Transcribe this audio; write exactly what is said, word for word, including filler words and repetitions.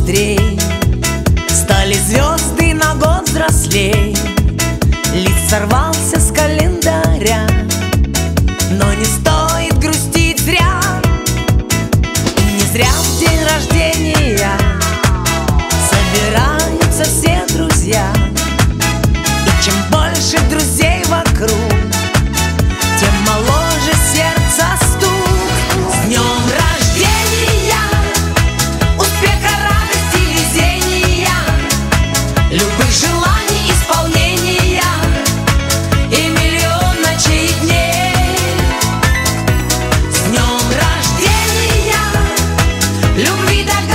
быстрей, стали звезды на год взрослей. Лист сорвался с календаря, но не стоит грустить зря. Не зря в день рождения собираются все друзья. И чем больше друзей вокруг, тем моложе сердца стук. С днем рождения, успеха, радости, везения, любых желаний исполнения и миллион ночей и дней. С днем рождения, любви до